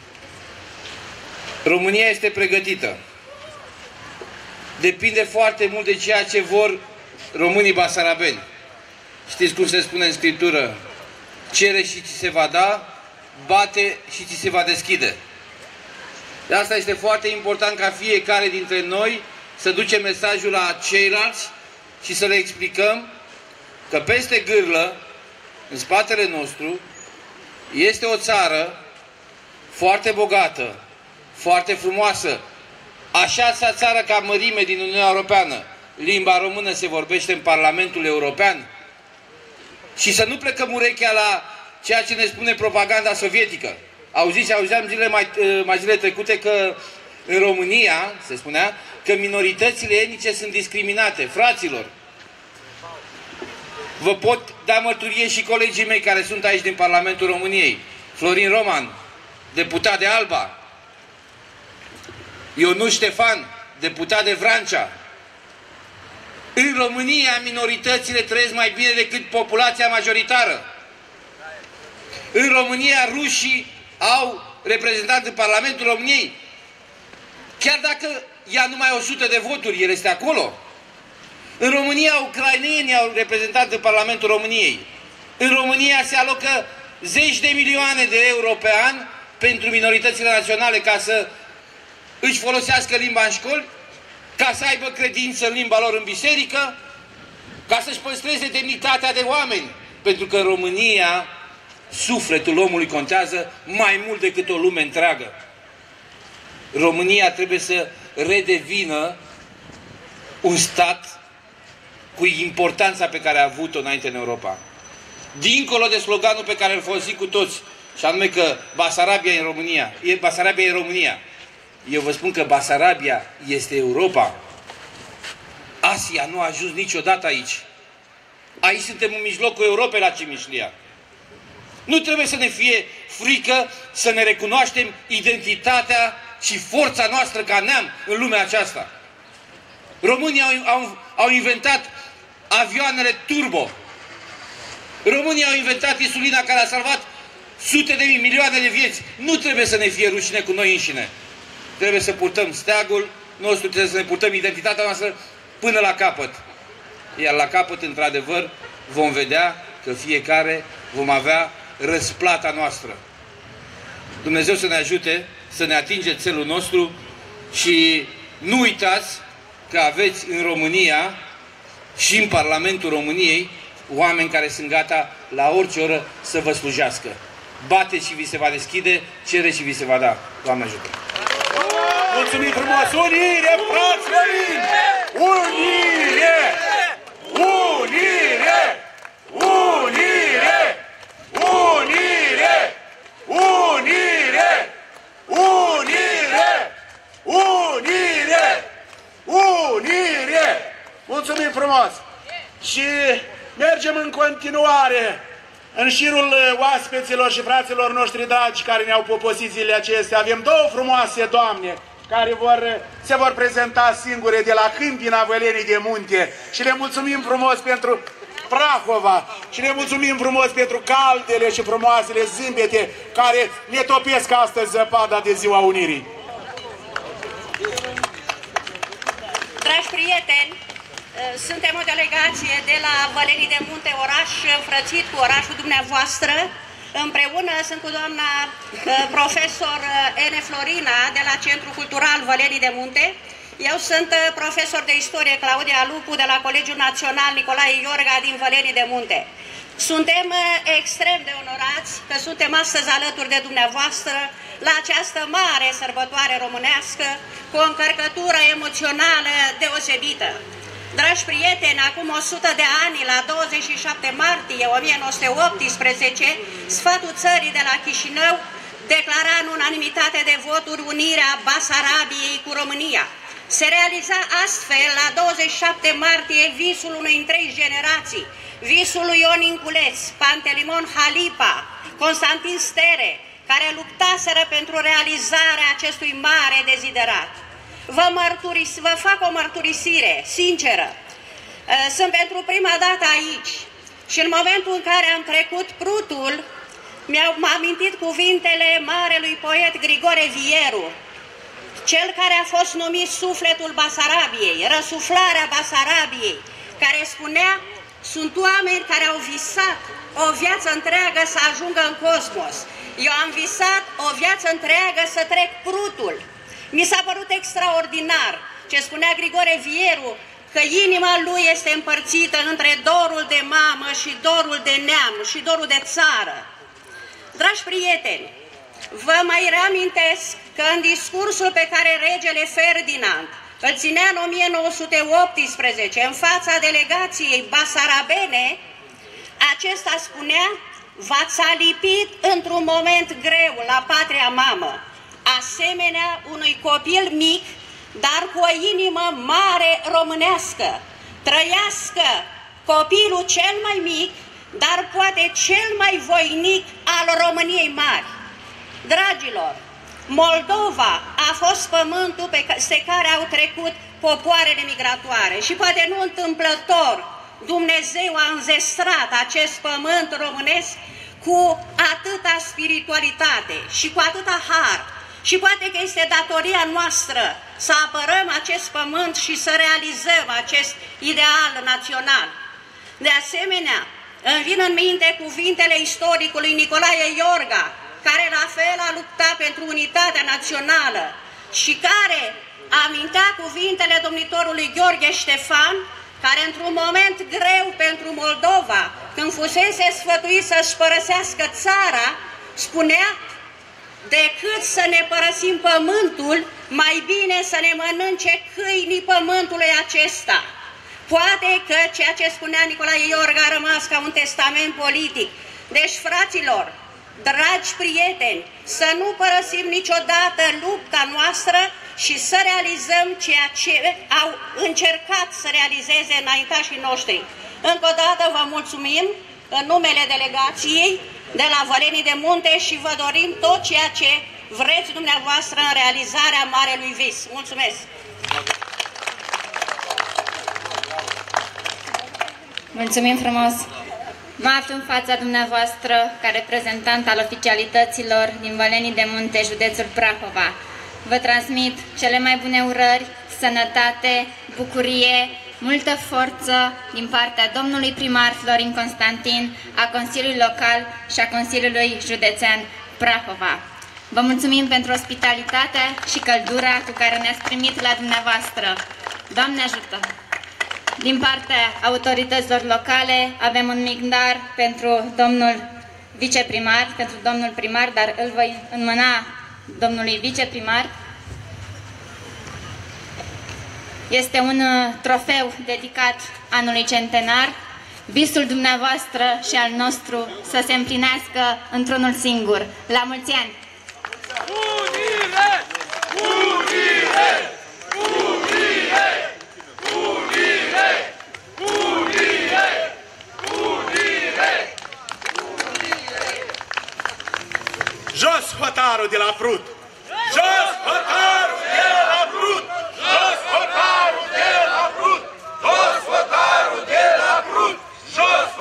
România este pregătită. Depinde foarte mult de ceea ce vor românii basarabeni. Știți cum se spune în scriptură? Cere și ți se va da, bate și ți se va deschide. De asta este foarte important ca fiecare dintre noi să duce mesajul la ceilalți și să le explicăm că peste gârlă, în spatele nostru, este o țară foarte bogată, foarte frumoasă, așa țară ca mărime din Uniunea Europeană. Limba română se vorbește în Parlamentul European. Și să nu plecăm urechea la ceea ce ne spune propaganda sovietică. Auziți, auzeam zile mai, mai zile trecute că în România, se spunea, că minoritățile etnice sunt discriminate. Fraților, vă pot da mărturie și colegii mei care sunt aici din Parlamentul României. Florin Roman, deputat de Alba. Ionuț Ștefan, deputat de Vrancea. În România, minoritățile trăiesc mai bine decât populația majoritară. În România, rușii au reprezentant în Parlamentul României. Chiar dacă ia numai o sută de voturi, el este acolo. În România, ucrainenii au reprezentant în Parlamentul României. În România se alocă zeci de milioane de euro pe an pentru minoritățile naționale ca să își folosească limba în școli, ca să aibă credință în limba lor în biserică, ca să-și păstreze demnitatea de oameni. Pentru că în România sufletul omului contează mai mult decât o lume întreagă. România trebuie să redevină un stat cu importanța pe care a avut-o înainte în Europa. Dincolo de sloganul pe care îl folosim cu toți, și anume că Basarabia e în România, e Basarabia e în România. Eu vă spun că Basarabia este Europa. Asia nu a ajuns niciodată aici. Aici suntem în mijlocul Europei la Cimișlia. Nu trebuie să ne fie frică să ne recunoaștem identitatea și forța noastră ca neam în lumea aceasta. Românii au, au, au inventat avioanele turbo. Românii au inventat insulina care a salvat sute de mii, milioane de vieți. Nu trebuie să ne fie rușine cu noi înșine. Trebuie să purtăm steagul nostru, trebuie să ne purtăm identitatea noastră până la capăt. Iar la capăt, într-adevăr, vom vedea că fiecare vom avea răsplata noastră. Dumnezeu să ne ajute să ne atingem țelul nostru și nu uitați că aveți în România și în Parlamentul României oameni care sunt gata la orice oră să vă slujească. Bateți și vi se va deschide, cereți și vi se va da. Doamne ajută! Mulțumim frumos! Unire, frați români! Unire! Unire! Unire! Unire! Unire! Unire! Unire! Unire! Mulțumim frumos! Și mergem în continuare în șirul oaspeților și fraților noștri dragi care ne-au poposit zilele acestea. Avem două frumoase doamne care vor, se vor prezenta singure de la Câmpina Vălenii de Munte și le mulțumim frumos pentru Prahova și ne mulțumim frumos pentru caldele și frumoasele zâmbete care ne topesc astăzi zăpada de Ziua Unirii. Dragi prieteni, suntem o delegație de la Vălenii de Munte, oraș înfrățit cu orașul dumneavoastră. Împreună sunt cu doamna profesor Ene Florina de la Centrul Cultural Vălenii de Munte. Eu sunt profesor de istorie Claudia Lupu de la Colegiul Național Nicolae Iorga din Vălenii de Munte. Suntem extrem de onorați că suntem astăzi alături de dumneavoastră la această mare sărbătoare românească cu o încărcătură emoțională deosebită. Dragi prieteni, acum o sută de ani, la douăzeci și șapte martie o mie nouă sute optsprezece, Sfatul Țării de la Chișinău declara în unanimitate de voturi unirea Basarabiei cu România. Se realiza astfel, la douăzeci și șapte martie, visul unei întregi generații, visul lui Ion Inculeț, Pantelimon Halipa, Constantin Stere, care luptaseră pentru realizarea acestui mare deziderat. Vă, mărturis, vă fac o mărturisire sinceră. Sunt pentru prima dată aici și în momentul în care am trecut Prutul, mi-am amintit cuvintele marelui poet Grigore Vieru, cel care a fost numit sufletul Basarabiei, răsuflarea Basarabiei, care spunea: sunt oameni care au visat o viață întreagă să ajungă în cosmos. Eu am visat o viață întreagă să trec Prutul. Mi s-a părut extraordinar ce spunea Grigore Vieru, că inima lui este împărțită între dorul de mamă și dorul de neam și dorul de țară. Dragi prieteni, vă mai reamintesc că în discursul pe care regele Ferdinand îl ținea în o mie nouă sute optsprezece în fața delegației basarabene, acesta spunea: v-ați alipit într-un moment greu la patria mamă, asemenea unui copil mic, dar cu o inimă mare românească. Trăiască copilul cel mai mic, dar poate cel mai voinic al României mari. Dragilor, Moldova a fost pământul peste care au trecut popoarele migratoare și poate nu întâmplător Dumnezeu a înzestrat acest pământ românesc cu atâta spiritualitate și cu atâta har. Și poate că este datoria noastră să apărăm acest pământ și să realizăm acest ideal național. De asemenea, îmi vin în minte cuvintele istoricului Nicolae Iorga, care la fel a luptat pentru unitatea națională și care amintea cuvintele domnitorului Gheorghe Ștefan, care într-un moment greu pentru Moldova, când fusese sfătuit să-și părăsească țara, spunea: decât să ne părăsim pământul, mai bine să ne mănânce câinii pământului acesta. Poate că ceea ce spunea Nicolae Iorga a rămas ca un testament politic. Deci, fraților, dragi prieteni, să nu părăsim niciodată lupta noastră și să realizăm ceea ce au încercat să realizeze înaintașii noștri. Încă o dată vă mulțumim în numele delegației de la Vălenii de Munte și vă dorim tot ceea ce vreți dumneavoastră în realizarea marelui vis. Mulțumesc! Mulțumim frumos! Mă aflu în fața dumneavoastră ca reprezentant al oficialităților din Vălenii de Munte, județul Prahova. Vă transmit cele mai bune urări, sănătate, bucurie, multă forță din partea domnului primar Florin Constantin, a Consiliului Local și a Consiliului Județean Prahova. Vă mulțumim pentru ospitalitatea și căldura cu care ne-ați primit la dumneavoastră. Doamne ajută! Din partea autorităților locale avem un mic dar pentru domnul viceprimar, pentru domnul primar, dar îl voi înmâna domnului viceprimar. Este un trofeu dedicat anului centenar. Visul dumneavoastră și al nostru să se împlinească într-unul singur. La mulți ani! Unire! Unire! Unire! Unire! Unire! Unire! Jos hotarul de la Prut! Jos hotarul de la Prut! Jos hotarul de la Prut! Jos hotarul de la Prut! Jos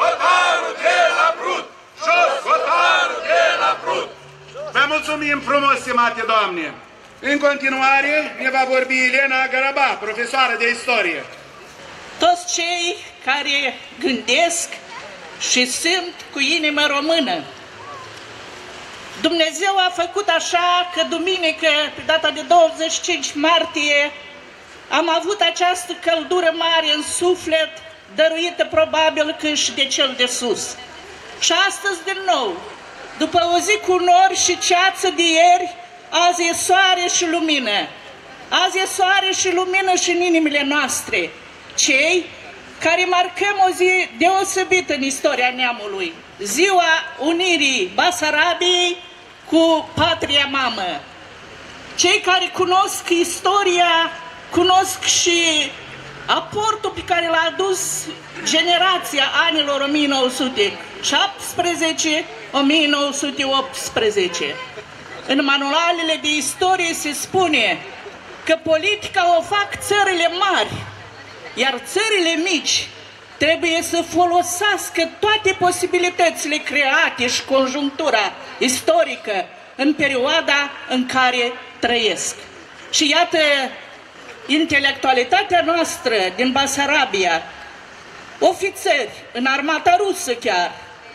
stimate doamne. În continuare ne va vorbi Elena Garaba, profesoară de istorie. Toți cei care gândesc și sunt cu inimă română. Dumnezeu a făcut așa că duminică, pe data de douăzeci și cinci martie, am avut această căldură mare în suflet, dăruită probabil că și de cel de sus. Și astăzi din nou, după o zi cu nori și ceață de ieri, azi e soare și lumină. Azi e soare și lumină și în inimile noastre. Cei care marcăm o zi deosebită în istoria neamului, ziua unirii Basarabiei cu patria mamă. Cei care cunosc istoria, cunosc și aportul pe care l-a adus generația anilor o mie nouă sute șaptesprezece - o mie nouă sute optsprezece. În manualele de istorie se spune că politica o fac țările mari, iar țările mici trebuie să folosească toate posibilitățile create și conjunctura istorică în perioada în care trăiesc. Și iată, intelectualitatea noastră din Basarabia, ofițeri în armata rusă chiar,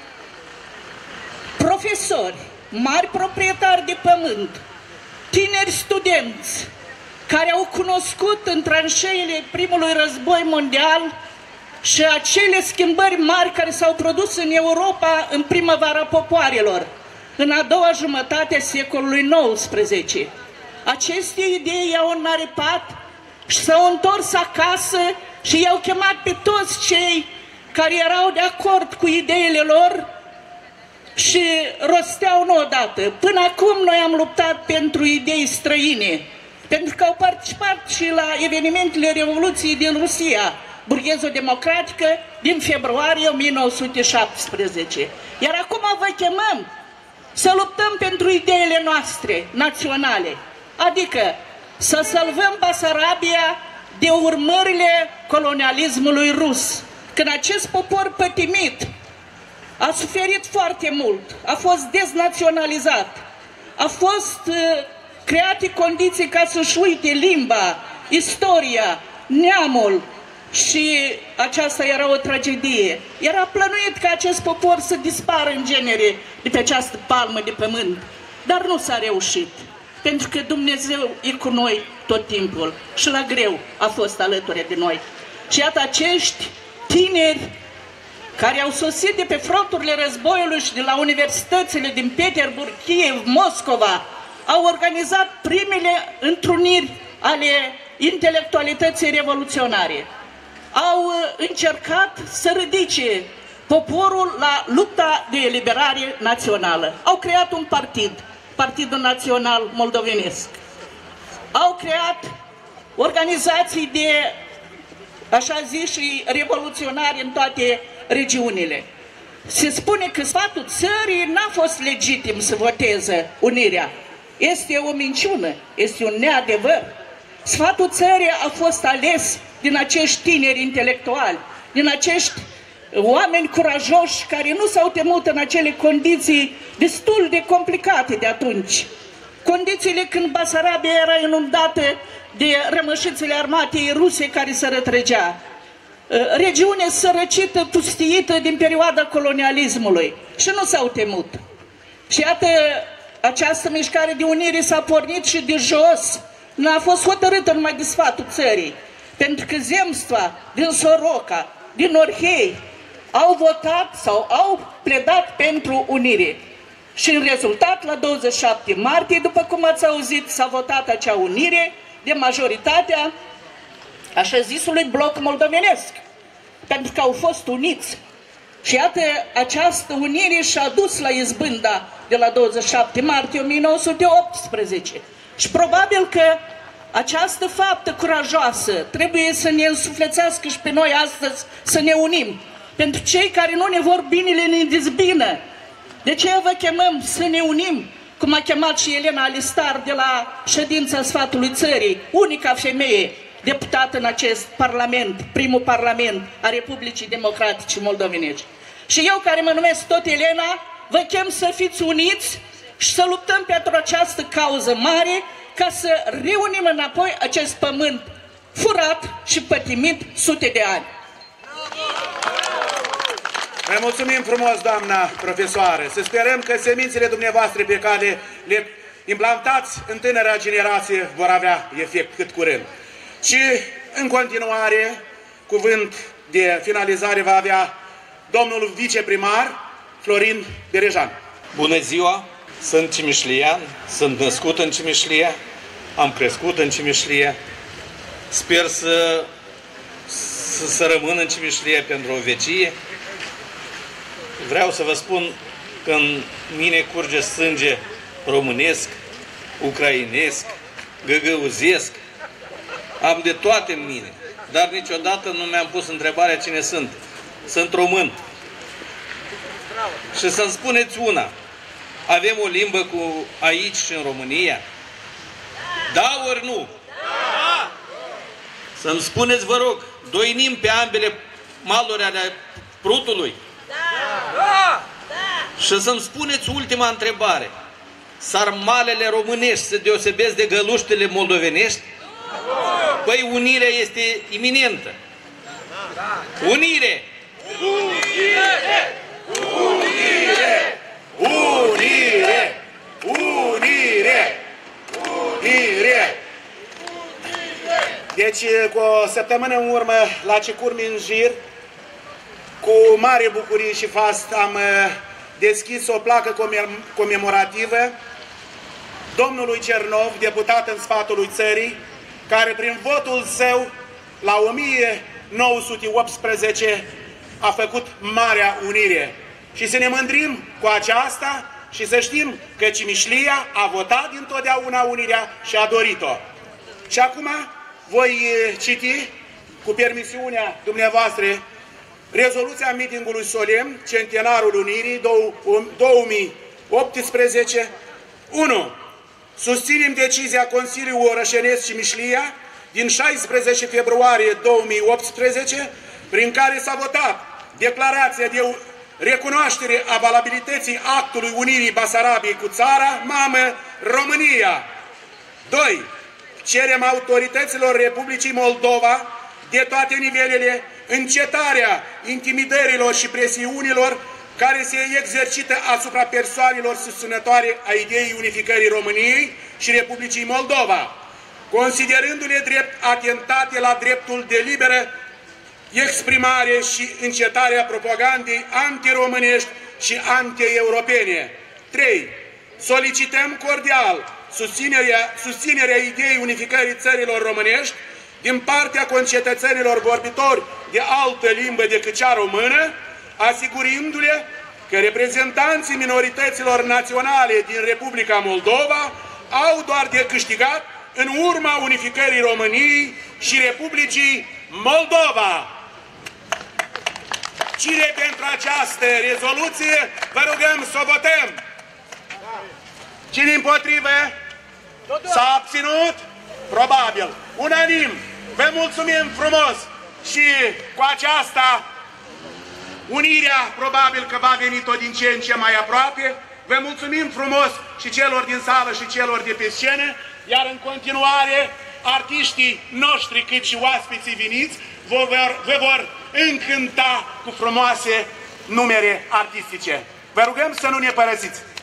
profesori, mari proprietari de pământ, tineri studenți care au cunoscut în tranșeile primului război mondial și acele schimbări mari care s-au produs în Europa în primăvara popoarelor, în a doua jumătate a secolului nouăsprezece. Aceste idei i-au înaripat și s-au întors acasă și i-au chemat pe toți cei care erau de acord cu ideile lor și rosteau nu odată. Până acum noi am luptat pentru idei străine, pentru că au participat și la evenimentele Revoluției din Rusia, burghezo-democratică, din februarie o mie nouă sute șaptesprezece. Iar acum vă chemăm să luptăm pentru ideile noastre naționale, adică să salvăm Basarabia de urmările colonialismului rus. Când acest popor pătimit a suferit foarte mult, a fost deznaționalizat, a fost uh, create condiții ca să-și uite limba, istoria, neamul, și aceasta era o tragedie. Era plănuit ca acest popor să dispară în genere de pe această palmă de pământ, dar nu s-a reușit, pentru că Dumnezeu e cu noi tot timpul și la greu a fost alături de noi. Și iată, acești tineri care au sosit de pe fronturile războiului și de la universitățile din Petersburg, Kiev, Moscova, au organizat primele întruniri ale intelectualității revoluționare. Au încercat să ridice poporul la lupta de eliberare națională. Au creat un partid, Partidul Național Moldovenesc. Au creat organizații de, așa zis, și revoluționari în toate regiunile. Se spune că sfatul țării n-a fost legitim să voteze unirea. Este o minciună, este un neadevăr. Sfatul țării a fost ales din acești tineri intelectuali, din acești oameni curajoși care nu s-au temut în acele condiții destul de complicate de atunci. Condițiile când Basarabia era inundată de rămășițele armatei ruse care se retrăgea. Regiune sărăcită, pustiită din perioada colonialismului și nu s-au temut. Și iată, această mișcare de unire s-a pornit și de jos, nu a fost hotărâtă numai de sfatul țării, pentru că zemstva din Soroca, din Orhei, au votat sau au pledat pentru unire. Și în rezultat, la douăzeci și șapte martie, după cum ați auzit, s-a votat acea unire de majoritatea așa zisului bloc moldovenesc, pentru că au fost uniți. Și iată, această unire și-a dus la izbânda de la douăzeci și șapte martie o mie nouă sute optsprezece. Și probabil că această faptă curajoasă trebuie să ne însuflețească și pe noi astăzi să ne unim. Pentru cei care nu ne vor binele, ne dezbină. De ce vă chemăm să ne unim, cum a chemat și Elena Alistar de la ședința Sfatului Țării, unica femeie deputată în acest parlament, primul parlament a Republicii Democratice Moldovenești. Și eu, care mă numesc tot Elena, vă chem să fiți uniți și să luptăm pentru această cauză mare ca să reunim înapoi acest pământ furat și pătimit sute de ani. Ne mulțumim frumos, doamna profesoară. Să sperăm că semințele dumneavoastră pe care le implantați în tânăra generație vor avea efect cât curând. Și în continuare, cuvânt de finalizare va avea domnul viceprimar Florin Berejan. Bună ziua! Sunt cimișlian, sunt născut în Cimișlia, am crescut în Cimișlia. Sper să, să, să rămân în Cimișlia pentru o vecie. Vreau să vă spun că în mine curge sânge românesc, ucrainesc, găgăuzesc. Am de toate în mine, dar niciodată nu mi-am pus întrebarea cine sunt. Sunt român. Și să-mi spuneți una, avem o limbă cu aici și în România? Da ori nu? Da! Să-mi spuneți, vă rog, doinim pe ambele maluri ale Prutului? Da! Și să-mi spuneți ultima întrebare. Sarmalele românești se deosebesc de găluștele moldovenești? Păi unirea este iminentă. Unire! Unire! Unire! Unire! Unire! Unire! Deci, cu o săptămână în urmă, la Cecur Minjir, cu mare bucurie și fast am deschis o placă comemorativă domnului Cernov, deputat în sfatul țării, care prin votul său la o mie nouă sute optsprezece a făcut Marea Unire. Și să ne mândrim cu aceasta și să știm că Cimișlia a votat dintotdeauna unirea și a dorit-o. Și acum voi citi, cu permisiunea dumneavoastră, rezoluția mitingului solemn, Centenarul Unirii două mii optsprezece. unu. Susținem decizia Consiliului Orășenesc Cimișlia din șaisprezece februarie două mii optsprezece, prin care s-a votat declarația de recunoaștere a valabilității actului unirii Basarabiei cu țara mamă România. doi. Cerem autorităților Republicii Moldova de toate nivelele încetarea intimidărilor și presiunilor care se exercită asupra persoanelor susținătoare a ideii unificării României și Republicii Moldova, considerându-le drept atentate la dreptul de liberă exprimare și încetarea propagandei antiromânești și anti-europene. trei. Solicităm cordial susținerea, susținerea ideii unificării țărilor românești din partea concetățenilor vorbitori de altă limbă decât cea română, asigurându-le că reprezentanții minorităților naționale din Republica Moldova au doar de câștigat în urma unificării României și Republicii Moldova. Cine pentru această rezoluție, vă rugăm să o votăm. Cine împotrivă? S-a abținut? Probabil. Unanim. Vă mulțumim frumos și cu aceasta unirea probabil că va veni tot din ce în ce mai aproape. Vă mulțumim frumos și celor din sală și celor de pe scenă, iar în continuare artiștii noștri cât și oaspeții veniți vă vor, vă vor încânta cu frumoase numere artistice. Vă rugăm să nu ne părăsiți!